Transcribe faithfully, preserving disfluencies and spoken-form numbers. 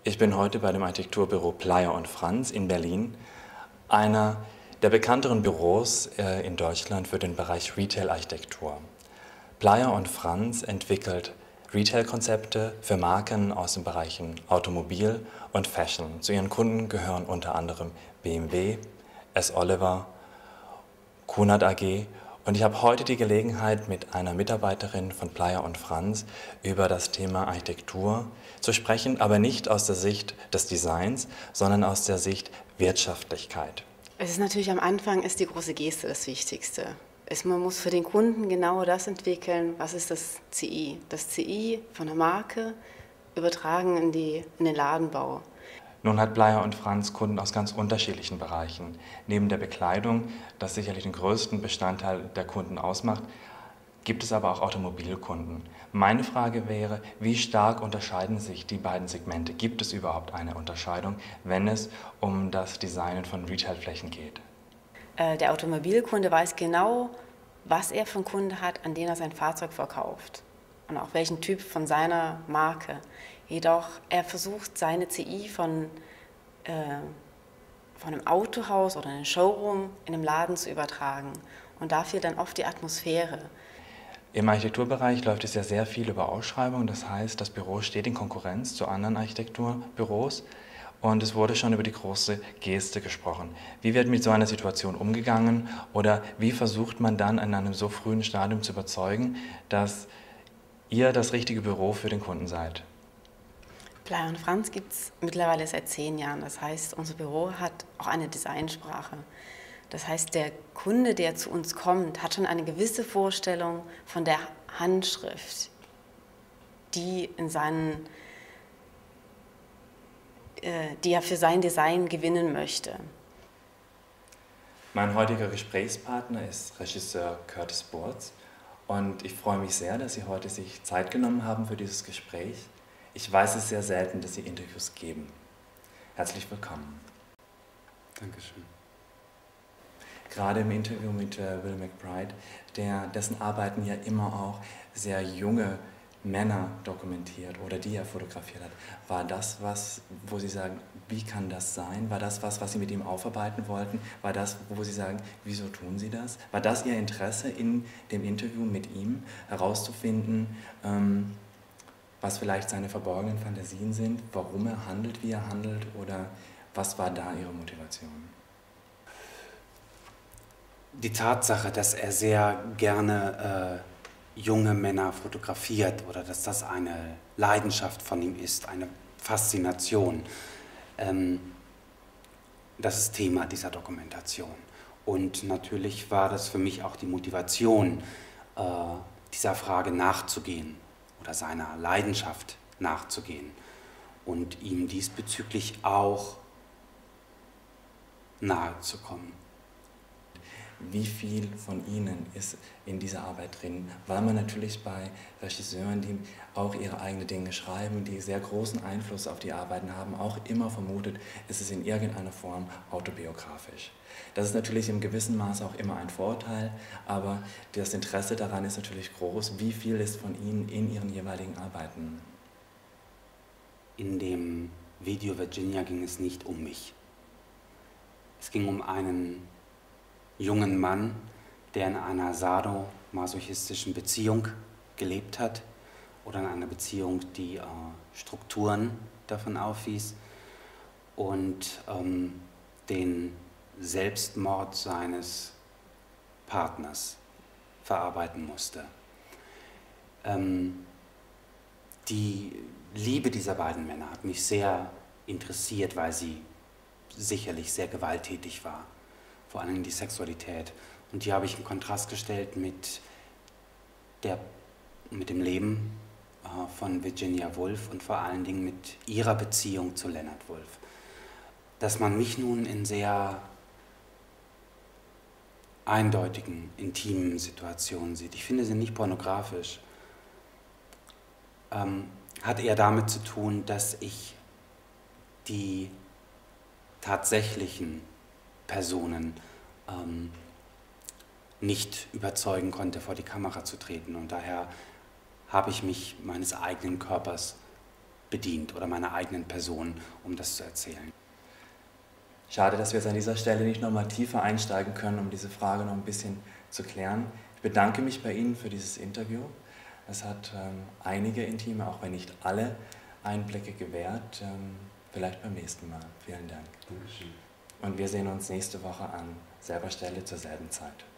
Ich bin heute bei dem Architekturbüro Playa und Franz in Berlin, einer der bekannteren Büros äh, in Deutschland für den Bereich Retail-Architektur. Playa und Franz entwickelt Retail-Konzepte für Marken aus den Bereichen Automobil und Fashion. Zu ihren Kunden gehören unter anderem B M W, S. Oliver, Kunert A G. Und ich habe heute die Gelegenheit, mit einer Mitarbeiterin von Playa und Franz über das Thema Architektur zu sprechen, aber nicht aus der Sicht des Designs, sondern aus der Sicht Wirtschaftlichkeit. Es ist natürlich am Anfang ist die große Geste das Wichtigste. Es, man muss für den Kunden genau das entwickeln, was ist das C I. Das C I von der Marke übertragen in, die, in den Ladenbau. Nun hat Playa und Franz Kunden aus ganz unterschiedlichen Bereichen. Neben der Bekleidung, das sicherlich den größten Bestandteil der Kunden ausmacht, gibt es aber auch Automobilkunden. Meine Frage wäre, wie stark unterscheiden sich die beiden Segmente? Gibt es überhaupt eine Unterscheidung, wenn es um das Designen von Retailflächen geht? Der Automobilkunde weiß genau, was er für einen Kunden hat, an den er sein Fahrzeug verkauft und auch welchen Typ von seiner Marke. Jedoch er versucht, seine C I von, äh, von einem Autohaus oder einem Showroom in einem Laden zu übertragen und dafür dann oft die Atmosphäre. Im Architekturbereich läuft es ja sehr viel über Ausschreibungen, das heißt, das Büro steht in Konkurrenz zu anderen Architekturbüros. Und es wurde schon über die große Geste gesprochen. Wie wird mit so einer Situation umgegangen oder wie versucht man dann in einem so frühen Stadium zu überzeugen, dass ihr das richtige Büro für den Kunden seid? Playa und Franz gibt es mittlerweile seit zehn Jahren. Das heißt, unser Büro hat auch eine Designsprache. Das heißt, der Kunde, der zu uns kommt, hat schon eine gewisse Vorstellung von der Handschrift, die in seinen die er für sein Design gewinnen möchte. Mein heutiger Gesprächspartner ist Regisseur Curtis Burtz und ich freue mich sehr, dass Sie heute sich Zeit genommen haben für dieses Gespräch. Ich weiß es sehr selten, dass Sie Interviews geben. Herzlich willkommen. Dankeschön. Gerade im Interview mit äh, Will McBride, der, dessen Arbeiten ja immer auch sehr junge Männer dokumentiert oder die er fotografiert hat. War das was, wo Sie sagen, wie kann das sein? War das was, was Sie mit ihm aufarbeiten wollten? War das, wo Sie sagen, wieso tun Sie das? War das Ihr Interesse in dem Interview mit ihm, herauszufinden, ähm, was vielleicht seine verborgenen Fantasien sind, warum er handelt, wie er handelt oder was war da Ihre Motivation? Die Tatsache, dass er sehr gerne äh, junge Männer fotografiert oder dass das eine Leidenschaft von ihm ist, eine Faszination. Ähm, das ist Thema dieser Dokumentation. Und natürlich war das für mich auch die Motivation, äh, dieser Frage nachzugehen oder seiner Leidenschaft nachzugehen und ihm diesbezüglich auch nahe zu kommen. Wie viel von Ihnen ist in dieser Arbeit drin? Weil man natürlich bei Regisseuren, die auch ihre eigenen Dinge schreiben, die sehr großen Einfluss auf die Arbeiten haben, auch immer vermutet, ist es in irgendeiner Form autobiografisch. Das ist natürlich im gewissen Maße auch immer ein Vorteil, aber das Interesse daran ist natürlich groß. Wie viel ist von Ihnen in Ihren jeweiligen Arbeiten? In dem Video Virginia ging es nicht um mich. Es ging um einen jungen Mann, der in einer sadomasochistischen Beziehung gelebt hat oder in einer Beziehung, die äh, Strukturen davon aufwies und ähm, den Selbstmord seines Partners verarbeiten musste. Ähm, die Liebe dieser beiden Männer hat mich sehr interessiert, weil sie sicherlich sehr gewalttätig war. Vor allem die Sexualität. Und die habe ich in Kontrast gestellt mit, der, mit dem Leben äh, von Virginia Woolf und vor allen Dingen mit ihrer Beziehung zu Leonard Woolf. Dass man mich nun in sehr eindeutigen, intimen Situationen sieht, ich finde sie nicht pornografisch, ähm, hat eher damit zu tun, dass ich die tatsächlichen Personen ähm, nicht überzeugen konnte, vor die Kamera zu treten. Und daher habe ich mich meines eigenen Körpers bedient oder meiner eigenen Person, um das zu erzählen. Schade, dass wir jetzt an dieser Stelle nicht nochmal tiefer einsteigen können, um diese Frage noch ein bisschen zu klären. Ich bedanke mich bei Ihnen für dieses Interview. Es hat ähm, einige intime, auch wenn nicht alle, Einblicke gewährt. Ähm, vielleicht beim nächsten Mal. Vielen Dank. Dankeschön. Und wir sehen uns nächste Woche an selber Stelle zur selben Zeit.